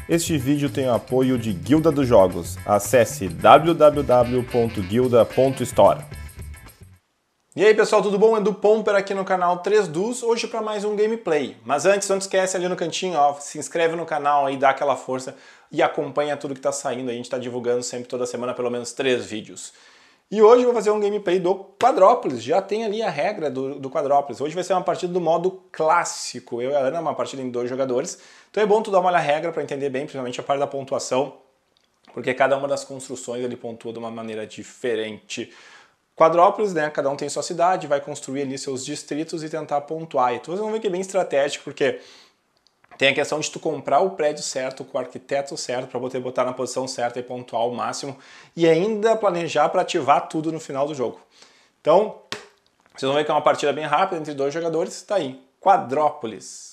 Este vídeo tem o apoio de Guilda dos Jogos. Acesse www.guilda.store. E aí pessoal, tudo bom? Edu Pomper aqui no canal 3Dus, hoje para mais um gameplay. Mas antes, não esquece ali no cantinho, ó, se inscreve no canal aí, dá aquela força e acompanha tudo que tá saindo. A gente tá divulgando sempre, toda semana, pelo menos 3 vídeos. E hoje eu vou fazer um gameplay do Quadrópolis, já tem ali a regra do Quadrópolis. Hoje vai ser uma partida do modo clássico, eu e a Ana, uma partida em 2 jogadores. Então é bom tu dar uma olhada na regra para entender bem, principalmente a parte da pontuação, porque cada uma das construções ele pontua de uma maneira diferente. Quadrópolis, né, cada um tem sua cidade, vai construir ali seus distritos e tentar pontuar. E vocês vão ver que é bem estratégico, porque tem a questão de tu comprar o prédio certo, com o arquiteto certo, para poder botar na posição certa e pontuar ao máximo, e ainda planejar para ativar tudo no final do jogo. Então, vocês vão ver que é uma partida bem rápida entre 2 jogadores, tá aí, Quadrópolis.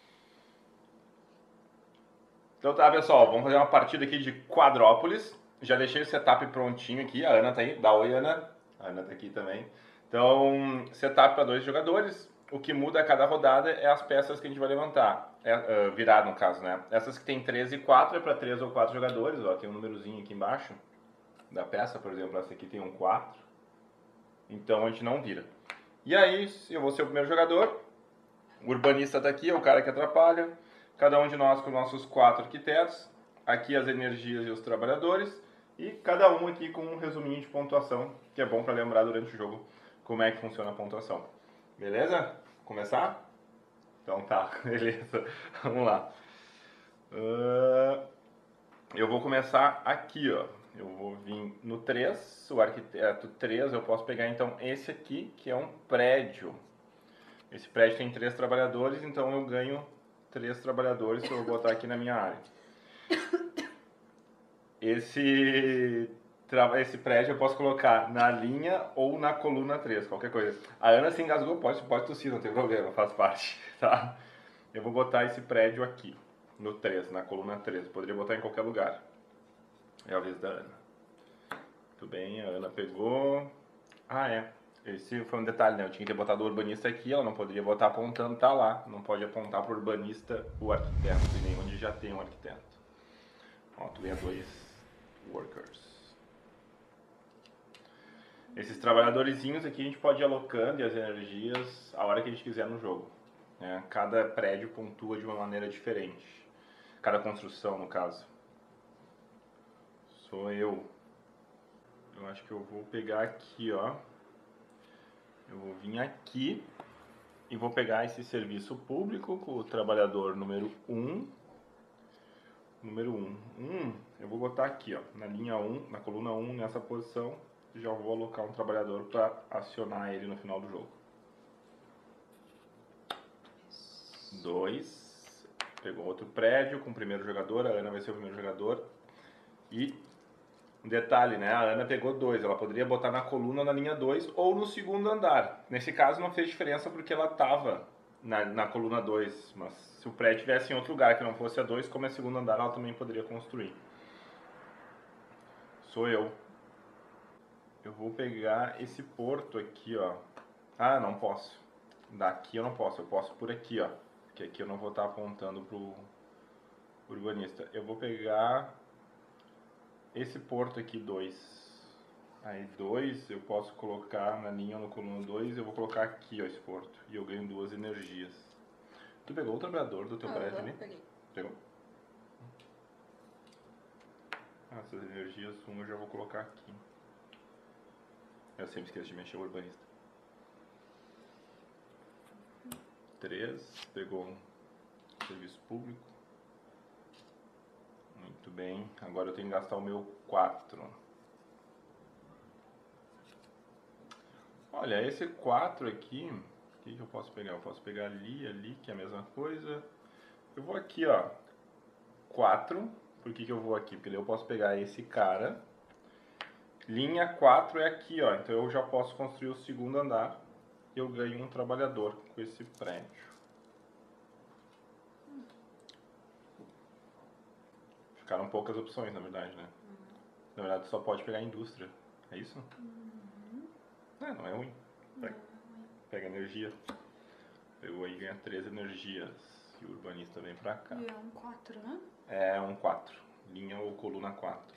Então tá, pessoal, vamos fazer uma partida aqui de Quadrópolis. Já deixei o setup prontinho aqui, a Ana tá aí, dá oi, Ana. A Ana tá aqui também. Então, setup para 2 jogadores. O que muda a cada rodada é as peças que a gente vai levantar, virar no caso, né? Essas que tem 3 e 4 é para 3 ou 4 jogadores, ó, tem um númerozinho aqui embaixo da peça, por exemplo, essa aqui tem um 4. Então a gente não vira. E aí, eu vou ser o primeiro jogador. O urbanista tá aqui, é o cara que atrapalha. Cada um de nós com nossos 4 arquitetos. Aqui as energias e os trabalhadores. E cada um aqui com um resuminho de pontuação, que é bom para lembrar durante o jogo como é que funciona a pontuação. Beleza? Começar? Então tá, beleza. Vamos lá. Eu vou começar aqui, ó. Eu vou vir no 3, o arquiteto 3, eu posso pegar então esse aqui, que é um prédio. Esse prédio tem 3 trabalhadores, então eu ganho 3 trabalhadores que eu vou botar aqui na minha área. Esse prédio eu posso colocar na linha ou na coluna 3, qualquer coisa. A Ana se engasgou, pode tossir, não tem problema, faz parte, tá? Eu vou botar esse prédio aqui, no 3, na coluna 3. Poderia botar em qualquer lugar. É a vez da Ana. Muito bem, a Ana pegou. Ah, é. Esse foi um detalhe, né? Eu tinha que ter botado o urbanista aqui, ela não poderia botar apontando, tá lá. Não pode apontar pro urbanista o arquiteto, e nem onde já tem um arquiteto. Ó, tu ganha 2 workers. Esses trabalhadorzinhos aqui a gente pode ir alocando e as energias a hora que a gente quiser no jogo, né? Cada prédio pontua de uma maneira diferente. Cada construção, no caso. Sou eu. Eu acho que eu vou pegar aqui, ó. Eu vou vir aqui e vou pegar esse serviço público com o trabalhador número 1. Número 1. Eu vou botar aqui, ó, na linha 1, na coluna 1, nessa posição. Já vou alocar um trabalhador para acionar ele no final do jogo. 2. Pegou outro prédio com o primeiro jogador. A Ana vai ser o primeiro jogador. E um detalhe, né? A Ana pegou 2. Ela poderia botar na coluna na linha 2 ou no segundo andar. Nesse caso não fez diferença porque ela estava na coluna 2. Mas se o prédio tivesse em outro lugar que não fosse a 2, como é segundo andar, ela também poderia construir. Sou eu. Eu vou pegar esse porto aqui, ó. Ah, não posso. Daqui eu não posso. Eu posso por aqui, ó. Porque aqui eu não vou estar apontando pro urbanista. Eu vou pegar esse porto aqui, 2. Aí 2 eu posso colocar na linha no coluna 2. Eu vou colocar aqui, ó, esse porto. E eu ganho 2 energias. Tu pegou o trabalhador do teu prédio ali? Peguei. Pegou? Essas energias, eu já vou colocar aqui. Eu sempre esqueço de mexer o urbanista. 3, pegou um serviço público. Muito bem, agora eu tenho que gastar o meu 4. Olha, esse 4 aqui, o que eu posso pegar? Eu posso pegar ali, que é a mesma coisa. Eu vou aqui, ó, 4. Por que eu vou aqui? Porque daí eu posso pegar esse cara. Linha 4 é aqui, ó, então eu já posso construir o segundo andar. E eu ganho um trabalhador com esse prédio. Ficaram poucas opções, na verdade, né? Na verdade, só pode pegar indústria. É isso? Não é ruim. Pega energia. Pegou aí, ganha 3 energias. E o urbanista vem pra cá. E é um 4, né? É um 4. Linha ou coluna 4.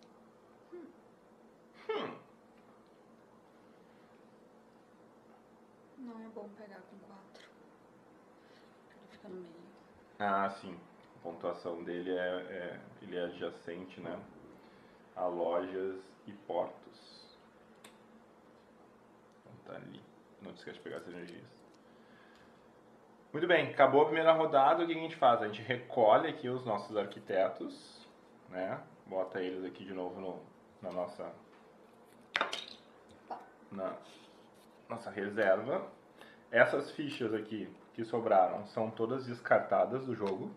Não é bom pegar com 4. Ele fica no meio. Ah, sim. A pontuação dele ele é adjacente, né? A lojas e portos. Então tá ali. Não te esquece de pegar as energias. Muito bem, acabou a primeira rodada. O que a gente faz? A gente recolhe aqui os nossos arquitetos, né? Bota eles aqui de novo na nossa reserva. Essas fichas aqui que sobraram são todas descartadas do jogo.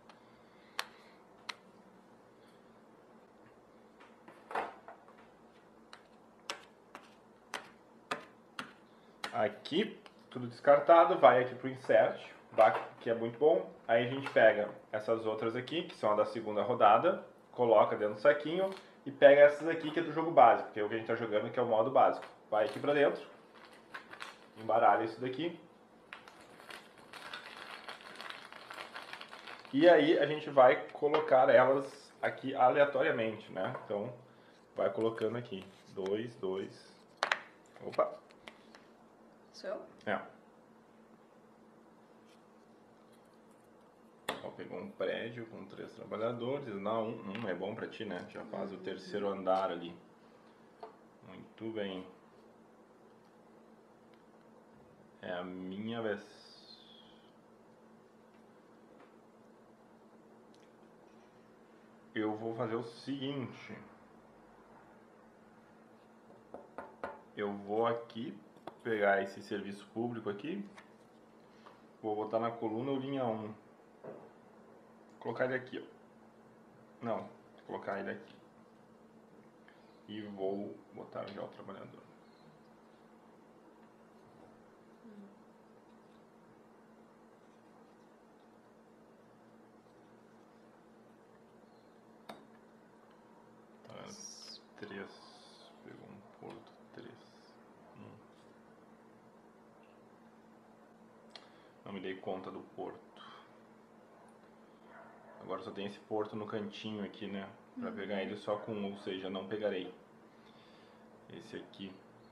Aqui, tudo descartado, vai aqui pro insert, que é muito bom. Aí a gente pega essas outras aqui, que são a da segunda rodada, coloca dentro do saquinho e pega essas aqui que é do jogo básico, que é o que a gente tá jogando, que é o modo básico. Vai aqui pra dentro, embaralha isso daqui. E aí a gente vai colocar elas aqui aleatoriamente, né? Então, vai colocando aqui. 2, 2. Opa! Sou eu? É. Ó, pegou um prédio com 3 trabalhadores. Não, um é bom pra ti, né? Já faz o terceiro andar ali. Muito bem. É a minha vez. Eu vou fazer o seguinte. Eu vou aqui pegar esse serviço público aqui. Vou botar na coluna o linha 1. Colocar ele aqui, ó. Não, colocar ele aqui. E vou botar já o trabalhador. Tá, 3. Pegou um porto, 3. Não me dei conta do porto. Agora só tem esse porto no cantinho aqui, né? Pra pegar ele só com um, ou seja, não pegarei. Esse aqui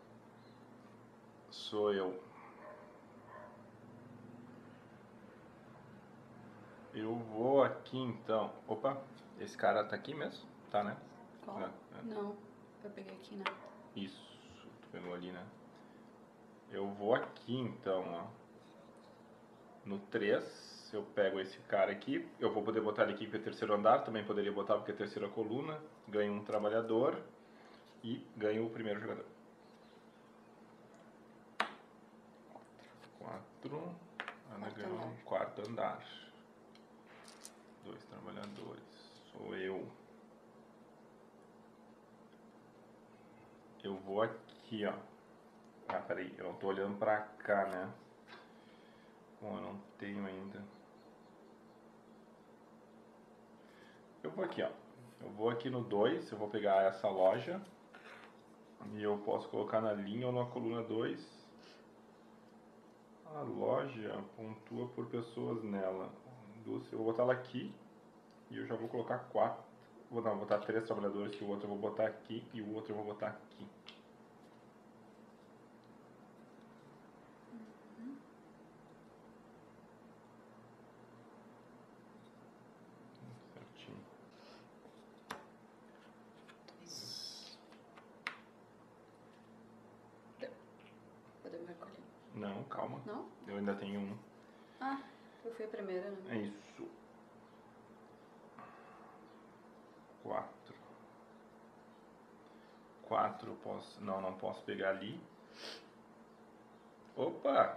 sou eu. Eu vou aqui então. Opa, esse cara tá aqui mesmo? Tá, né? Qual? Não, eu peguei aqui, né? Isso, tu pegou ali, né? Eu vou aqui então, ó. No 3, eu pego esse cara aqui. Eu vou poder botar ele aqui porque é terceiro andar. Também poderia botar porque é terceira coluna. Ganho um trabalhador. E ganho o primeiro jogador. 4. Ana ganhou um quarto andar. 2 trabalhadores. Sou eu. Eu vou aqui, ó. Ah, peraí. Eu não tô olhando pra cá, né? Bom, eu não tenho ainda. Eu vou aqui, ó. Eu vou aqui no 2. Eu vou pegar essa loja. E eu posso colocar na linha ou na coluna 2. A loja pontua por pessoas nela. Eu vou botar ela aqui. E eu já vou colocar 4. Vou botar 3 trabalhadores, que o outro eu vou botar aqui e o outro eu vou botar aqui. Certinho. 2. Podemos recolher. Não, calma. Não? Eu ainda tenho um. Ah, eu fui a primeira, né? É isso. 4. 4 eu posso... Não posso pegar ali. Opa!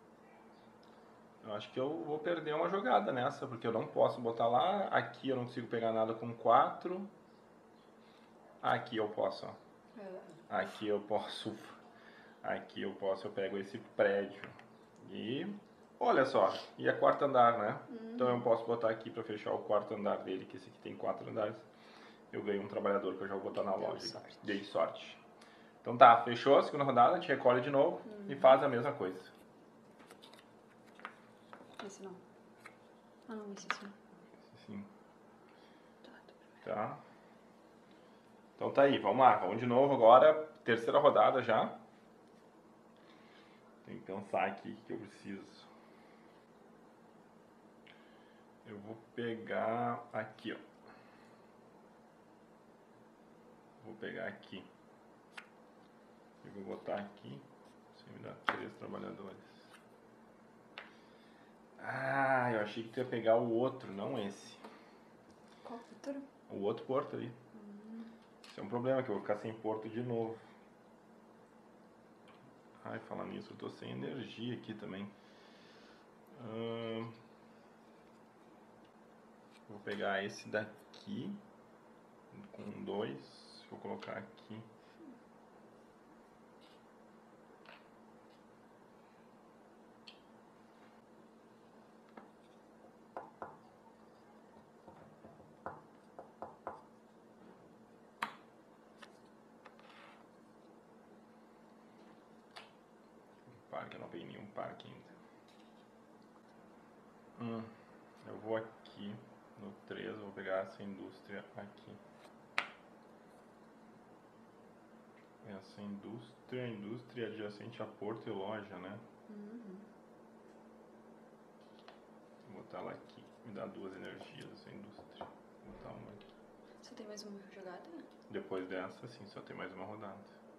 Eu acho que eu vou perder uma jogada nessa, porque eu não posso botar lá. Aqui eu não consigo pegar nada com 4. Aqui eu posso, ó. Aqui eu posso... Aqui eu pego esse prédio. E... Olha só, e é quarto andar, né? Então eu posso botar aqui pra fechar o quarto andar dele, que esse aqui tem 4 andares. Eu ganho um trabalhador que eu já vou botar na loja. Dei sorte. Então tá, fechou a segunda rodada, a gente recolhe de novo e faz a mesma coisa. Esse não. Ah, não, esse sim. Sim. Tá. Então tá aí, vamos lá. Vamos de novo agora. Terceira rodada já. Tem que pensar aqui o que eu preciso. Eu vou pegar aqui, ó. Vou pegar aqui. E vou botar aqui. Você me dá 3 trabalhadores. Ah, eu achei que tu ia pegar o outro, não esse. Qual outro? O outro porto ali. Isso é um problema, que eu vou ficar sem porto de novo. Ai, falar nisso, eu tô sem energia aqui também. Vou pegar esse daqui com 2. Vou colocar aqui. Parque, eu não peguei nenhum parque ainda. Eu vou aqui no 3, vou pegar essa indústria aqui. Essa indústria adjacente a porto e loja, né? Vou botar ela aqui. Me dá 2 energias essa indústria. Vou botar uma aqui. Você tem mais uma jogada? Depois dessa, sim, só tem mais uma rodada.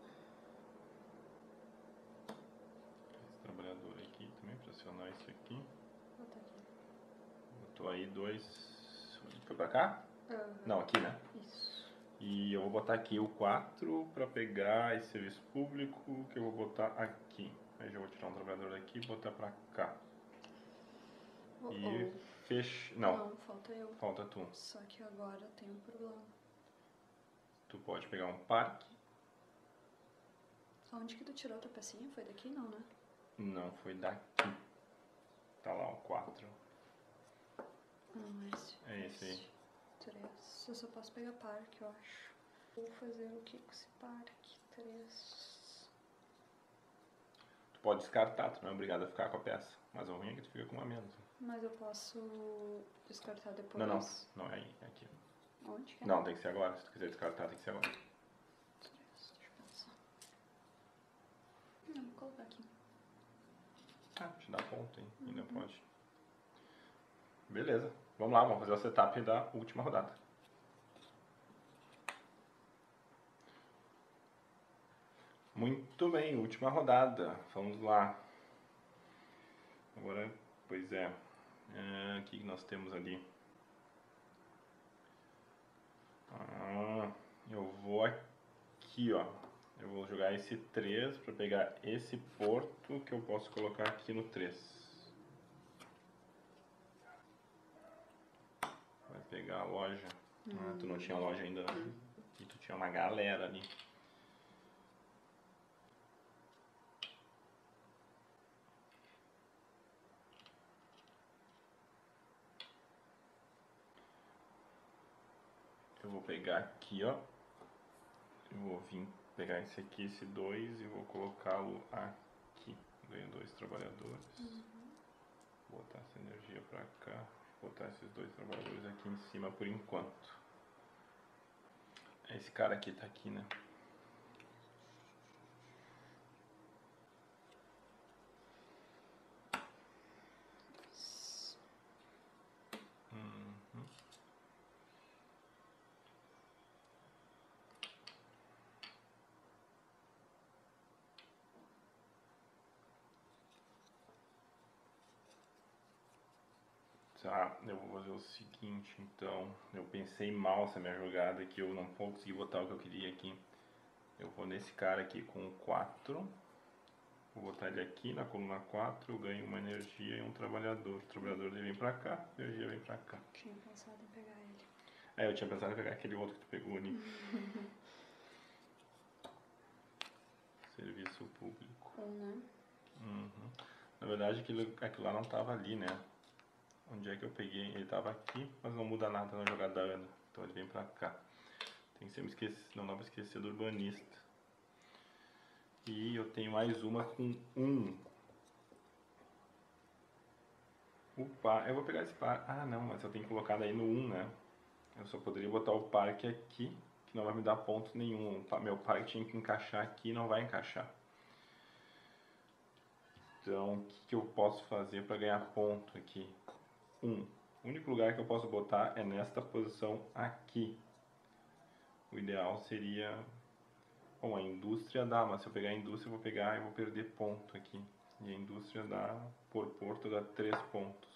Esse trabalhador aqui também, pressionar isso aqui. Vou botar aqui. Botou aí 2. Foi pra cá? Não, aqui, né? Isso. E eu vou botar aqui o 4 para pegar esse serviço público que eu vou botar aqui. Aí já vou tirar um trabalhador daqui e botar pra cá. E fecha... Não, falta eu. Falta tu. Só que agora tem um problema. Tu pode pegar um parque. Onde que tu tirou outra pecinha? Foi daqui? Não, né? Não, foi daqui. Tá lá o 4. Não, esse. É esse aí. 3. Eu só posso pegar parque, eu acho. Vou fazer o que com esse parque? 3. Tu pode descartar, tu não é obrigado a ficar com a peça. Mas o ruim é que tu fica com uma menos. Mas eu posso descartar depois? Não é aí, é aqui. Onde que é? Não, tem que ser agora. Se tu quiser descartar, tem que ser agora. 3, deixa eu pensar. Não, vou colocar aqui. Ah, te dá ponto, hein? Ainda pode. Beleza. Vamos lá, vamos fazer o setup da última rodada. Muito bem, última rodada. Vamos lá. Agora, pois é. O que nós temos ali? Eu vou aqui, ó. Eu vou jogar esse 3 para pegar esse porto que eu posso colocar aqui no 3. Vai pegar a loja. Tu não tinha loja ainda, né? E tu tinha uma galera ali. Eu vou pegar aqui, ó. Eu vou vir pegar esse aqui, esse 2, e vou colocá-lo aqui. Ganho 2 trabalhadores. Botar essa energia pra cá. Botar esses 2 trabalhadores aqui em cima por enquanto. Esse cara aqui tá aqui, né? Tá, eu vou fazer o seguinte, então. Eu pensei mal essa minha jogada aqui, eu não consegui botar o que eu queria aqui. Eu vou nesse cara aqui com o 4. Vou botar ele aqui na coluna 4, eu ganho uma energia e um trabalhador. O trabalhador ele vem pra cá, a energia vem pra cá. Tinha pensado em pegar ele. É, eu tinha pensado em pegar aquele outro que tu pegou ali. Serviço público. Né? Na verdade, aquilo lá não tava ali, né? Onde é que eu peguei? Ele tava aqui, mas não muda nada na jogada da Ana. Então ele vem pra cá. Tem que sempre esquecer, não dá pra esquecer do urbanista. E eu tenho mais uma com 1. O par, eu vou pegar esse par. Ah, não, mas eu tenho que colocar daí no 1, né? Eu só poderia botar o parque aqui, que não vai me dar ponto nenhum. Meu parque tinha que encaixar aqui e não vai encaixar. Então, o que eu posso fazer para ganhar ponto aqui? O único lugar que eu posso botar é nesta posição aqui. O ideal seria... Bom, a indústria dá, mas se eu pegar a indústria eu vou perder ponto aqui. E a indústria dá, por porto, dá 3 pontos.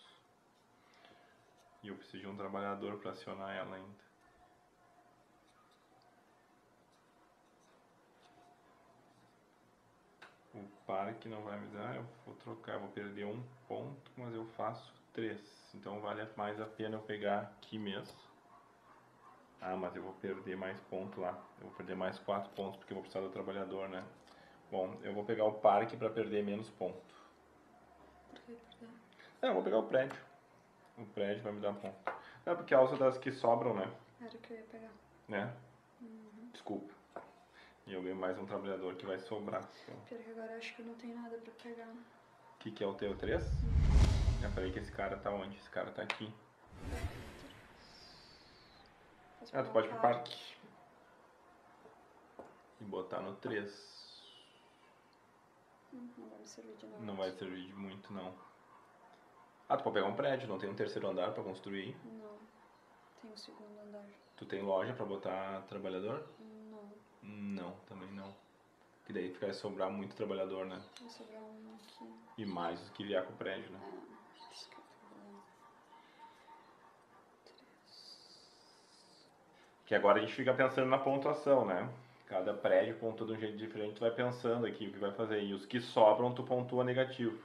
E eu preciso de um trabalhador para acionar ela ainda. O parque não vai me dar, eu vou trocar, eu vou perder 1 ponto, mas eu faço 3. Então vale mais a pena eu pegar aqui mesmo. Ah, mas eu vou perder mais ponto lá. Eu vou perder mais 4 pontos porque eu vou precisar do trabalhador, né? Bom, eu vou pegar o parque para perder menos ponto. Por que perder? Não, eu vou pegar o prédio. O prédio vai me dar ponto. Não, porque a alça das que sobram, né? Era o que eu ia pegar. Né? Desculpa. E eu ganho mais um trabalhador que vai sobrar. Então, Pior que agora eu acho que eu não tenho nada pra pegar. o que é o teu 3? Já falei que esse cara tá onde? Esse cara tá aqui. Posso Ah, tu pegar pode o ir pro parque. parque. E botar no 3. Não vai me servir de nada. Não vai servir de muito, não. Ah, tu pode pegar um prédio, não tem um terceiro andar pra construir. Não. Tem o segundo andar. Tu tem loja pra botar trabalhador? Não. Não, também não. Que daí vai sobrar muito trabalhador, né? Vai sobrar um aqui. E mais do que vier com o prédio, né? Isso que eu tô falando. 3. Que agora a gente fica pensando na pontuação, né? Cada prédio pontua de um jeito diferente, tu vai pensando aqui o que vai fazer. E os que sobram, tu pontua negativo.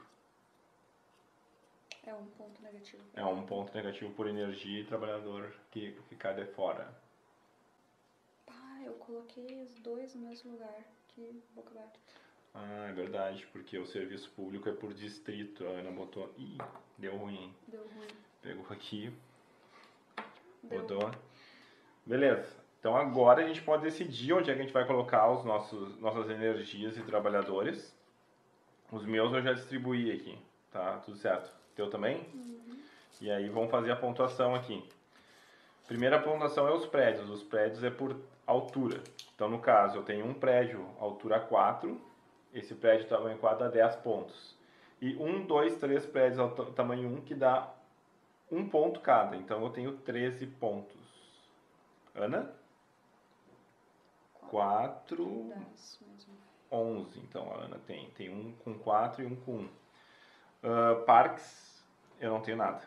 É um ponto negativo. É um ponto negativo por energia e trabalhador que ficar de fora. Pá, eu coloquei os dois no mesmo lugar. Que boca aberta. Ah, é verdade, porque o serviço público é por distrito. A Ana botou... Ih, deu ruim, hein? Deu ruim. Pegou aqui, Deu. botou. Beleza. Então agora a gente pode decidir onde é que a gente vai colocar os nossas energias e trabalhadores. Os meus eu já distribuí aqui, tá? Tudo certo. Teu também? E aí vamos fazer a pontuação aqui. Primeira pontuação é os prédios. Os prédios é por altura. Então no caso eu tenho um prédio altura 4. Esse prédio tamanho 4 dá 10 pontos. E 1, 2, 3 prédios tamanho 1 que dá 1 ponto cada. Então eu tenho 13 pontos. Ana? 4, 10 mesmo. 11. Então a Ana tem um com 4 e um com 1. Parques, eu não tenho nada.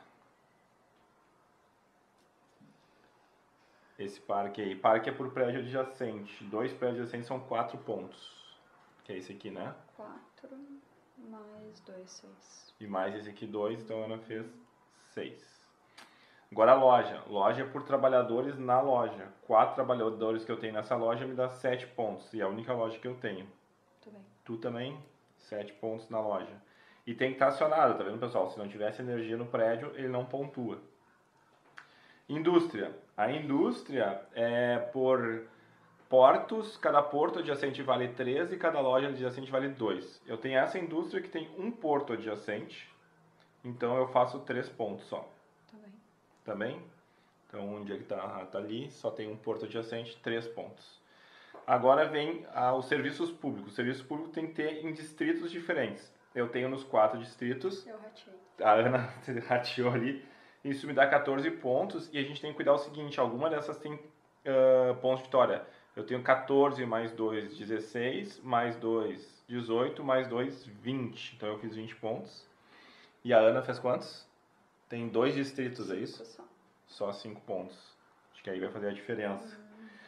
Esse parque aí. Parque é por prédio adjacente. 2 prédios adjacentes são 4 pontos. Que é esse aqui, né? 4 mais 2, 6. E mais esse aqui 2, então a Ana fez 6. Agora a loja. Loja é por trabalhadores na loja. 4 trabalhadores que eu tenho nessa loja me dá 7 pontos. E é a única loja que eu tenho. Também. Tu também? 7 pontos na loja. E tem que estar acionado, tá vendo, pessoal? Se não tivesse energia no prédio, ele não pontua. Indústria. A indústria é por portos. Cada porto adjacente vale 3 e cada loja adjacente vale 2. Eu tenho essa indústria que tem um porto adjacente. Então eu faço 3 pontos só. Também? Então, onde ele tá ali, só tem um porto adjacente, 3 pontos. Agora vem os serviços públicos. O serviço público tem que ter em distritos diferentes. Eu tenho nos 4 distritos. Eu ratei. A Ana rateou ali. Isso me dá 14 pontos. E a gente tem que cuidar o seguinte, alguma dessas tem pontos de vitória. Eu tenho 14 mais 2, 16, mais 2, 18, mais 2, 20. Então eu fiz 20 pontos. E a Ana fez quantos? Tem 2 distritos, é isso? Só 5 pontos. Acho que aí vai fazer a diferença.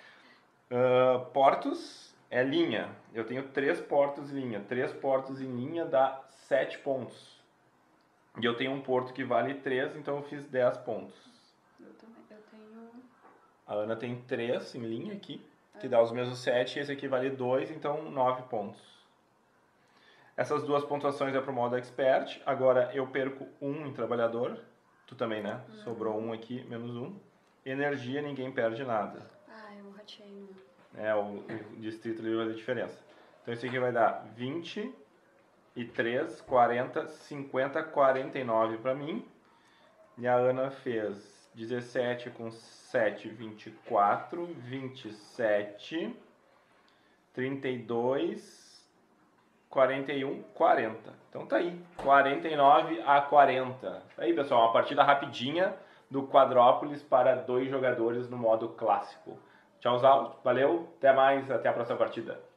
Portos é linha. Eu tenho 3 portos em linha. 3 portos em linha dá 7 pontos. E eu tenho um porto que vale 3, então eu fiz 10 pontos. Eu também. Eu tenho... A Ana tem 3 em linha aqui, que dá os mesmos 7. E esse aqui vale 2, então 9 pontos. Essas duas pontuações é pro modo expert. Agora eu perco 1 em trabalhador. Tu também, né? Sobrou 1 aqui, menos 1. Energia, ninguém perde nada. Ah, eu ratei no... O distrito ali vai fazer diferença. Então isso aqui vai dar 23, 40, 50, 49 pra mim. E a Ana fez 17 com 7, 24, 27, 32, 41, 40. Então tá aí, 49 a 40. Tá aí, pessoal, uma partida rapidinha do Quadrópolis para 2 jogadores no modo clássico. Tchauzão, valeu, até mais, até a próxima partida.